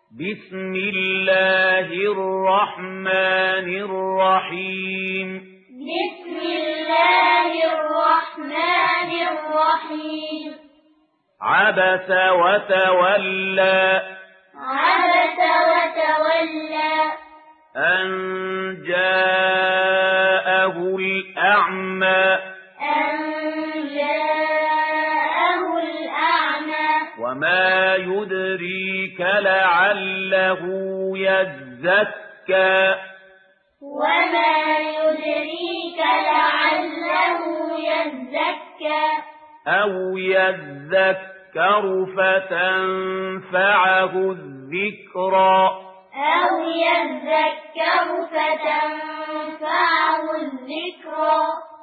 بسم الله الرحمن الرحيم بسم الله الرحمن الرحيم عبس وتولى عبس وتولى أن جاءه الأعمى أن جاءه الأعمى وما يدريك لعله يزكى وما يدريك لعله يزكى أو يذكر فتنفعه الذكرى أو يذكر فتنفعه الذكرى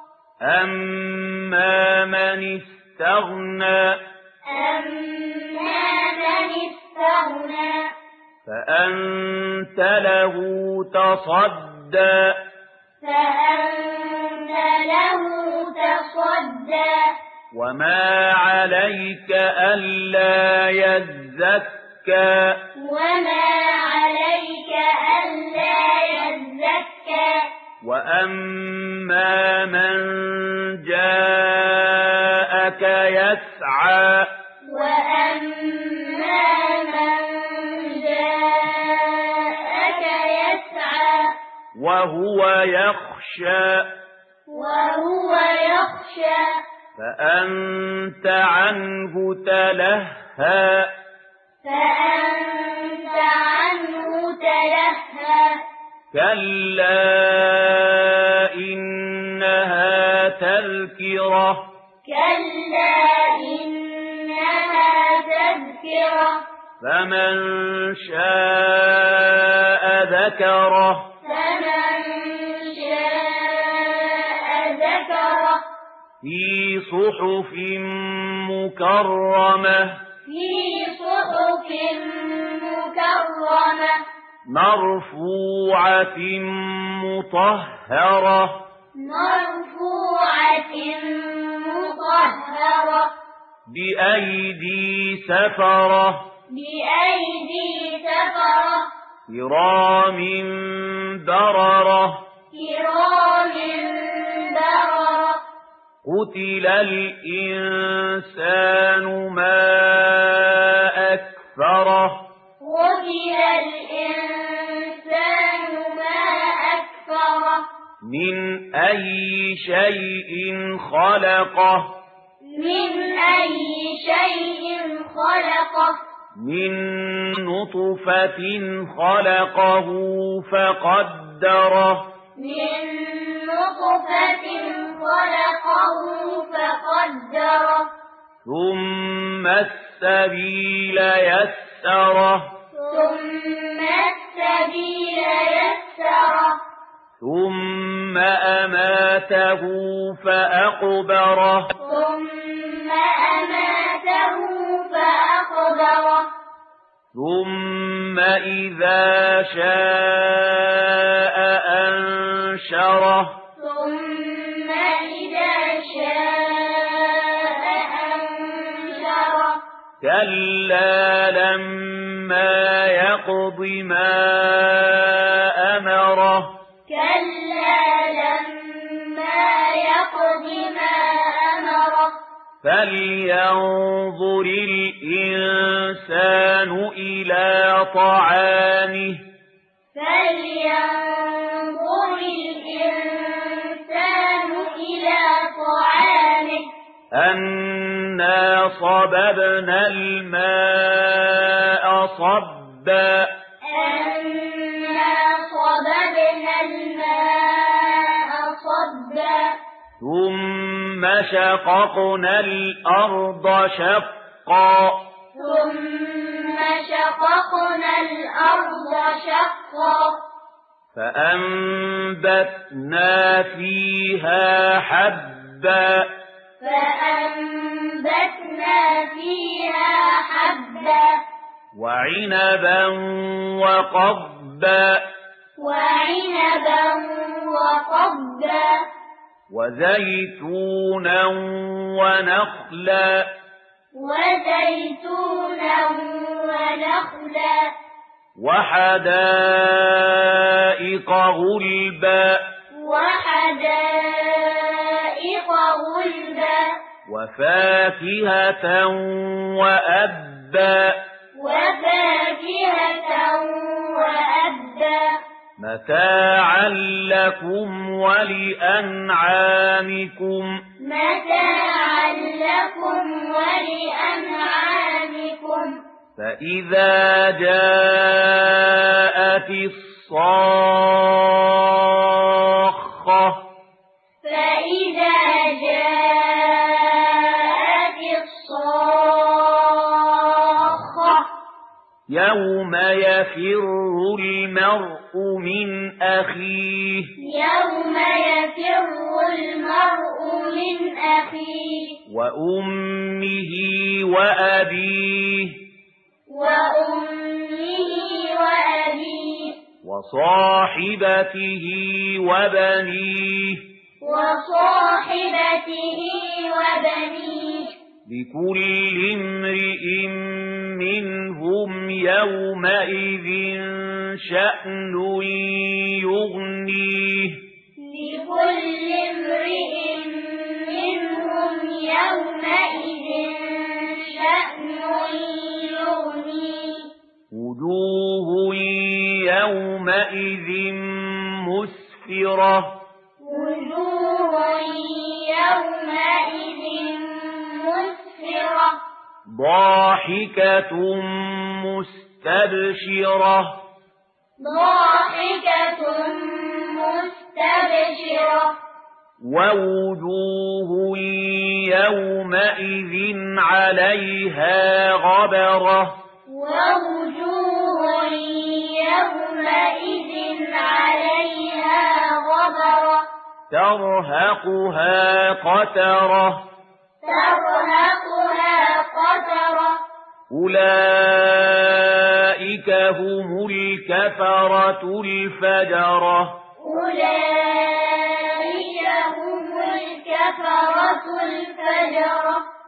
أما من استغنى أما من استغنى فأنت له تصدى فأنت له تصدى وما عليك ألا يزكى وما عليك ألا يزكى وأما من جاءك يسعى وأما من جاءك يسعى وهو يخشى وهو يخشى فأنت عنه تلهى فأنت عنه تلهى كلا إنها تذكرة كلا إنها تذكرة فمن شاء ذكره فمن شاء ذكره في صحف مكرمة في صحف مكرمة مرفوعة مطهرة مرفوعة مطهرة بأيدي سفرة بأيدي سفرة كرام بررة كرام بررة قتل الإنسان ما أكفره قتل الإنسان ما أكفره من أي شيء خلقه من أي شيء خلقه من نطفة خلقه فقدره من نطفة خلقه فقدره ثم السبيل يسره ثم السبيل يسره ثم أماته فأقبره ثم أماته فأقبره ثم إذا شاء أنشره ثم إذا شاء أنشره كلا لما يقض ما أمره كلا لما يقض ما أمره فلينظر الإنسان إلى طعامه فلينظر الإنسان إلى طعامه أنا صببنا الماء صبا أنا صببنا الماء صبا ثم شققنا الأرض شقا ثم شققنا الأرض شقا فأنبتنا فيها حبا فأنبتنا فيها حبا وعنبا وقضبا وعنبا وقضبا وزيتونا ونخلا وزيتونا ونخلا وحدائق غلبا وحدائق غلبا وفاكهة وأبا وفاكهة وأبا متاعا لكم ولأنعامكم متاعا لكم ولأنعامكم فإذا جاءت الصاخة فإذا جاءت الصاخة يوم يفر المرء من أخيه يوم يفر المرء من أخيه وأمه وأبيه وأمه وأبيه وصاحبته وبنيه وصاحبته وبنيه لكل امرئ منهم يومئذ شأن يغنيه لكل امرئ منهم يومئذ شأن يغنيه وجوه يومئذ مسفرة وجوه يومئذ مسفرة ضاحكة مستبشرة ضاحكة مستبشرة ووجوه يومئذ عليها غبرة ووجوه يومئذ عليها غبرة ترهقها قترة ترهقها قترة أولئك هم الكفرة الفجرة أولئك هم الكفرة الفجرة